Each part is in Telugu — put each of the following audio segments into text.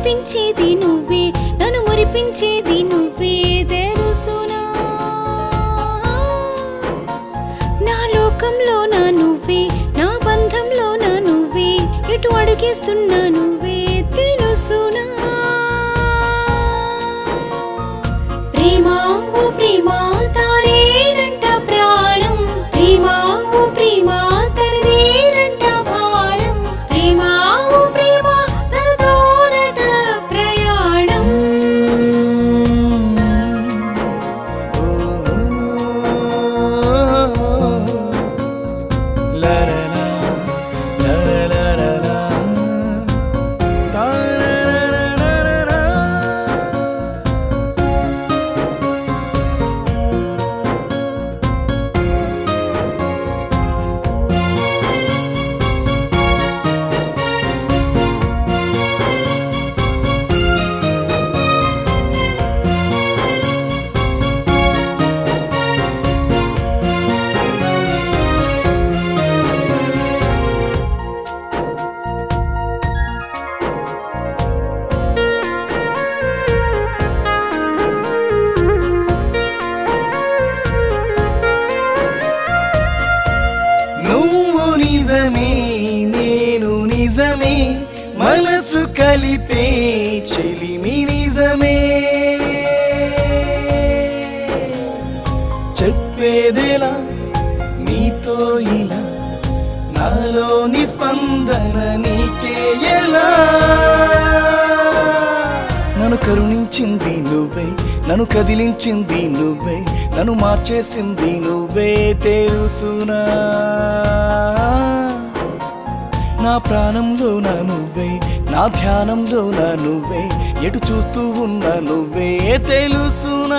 మురిపించేది నువ్వే, నన్ను మురిపించేది నువ్వే తెలుసునా. నా లోకంలో నా నువ్వే, నా బంధంలో నా నువ్వే, ఎటు అడుగేస్తున్నా నువ్వే తెలుసునా. ప్రేమ ఓ ప్రేమ తానేనంట ప్రాణం, ప్రేమ ఓ ప్రేమ తనదేనంట భారం, ప్రేమ ఓ ప్రేమ తనతోనట ప్రయాణం. నిజమే నేను నిజమే మనసు కలిపే చెలిమి నిజమే చెప్పేదెలా నీతో ఇలా నాలోని స్పందన నీకే ఎలా. నన్ను కరుణించింది నువ్వే, నన్ను కదిలించింది నువ్వే, నన్ను మార్చేసింది నువ్వే తెలుసునా. నా ప్రాణంలో నా నువ్వే, నా ధ్యానంలో నా నువ్వే, ఎటు చూస్తూ ఉన్నా నువ్వే తెలుసునా.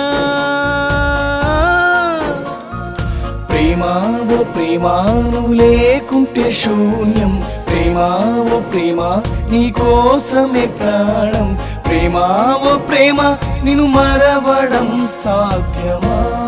ప్రేమ ఓ ప్రేమ నువ్వు లేకుంటే శూన్యం, ప్రేమ ఓ ప్రేమ నీ కోసమే ప్రాణం, ప్రేమ ఓ ప్రేమ నిన్ను మరవడం సాధ్యమా.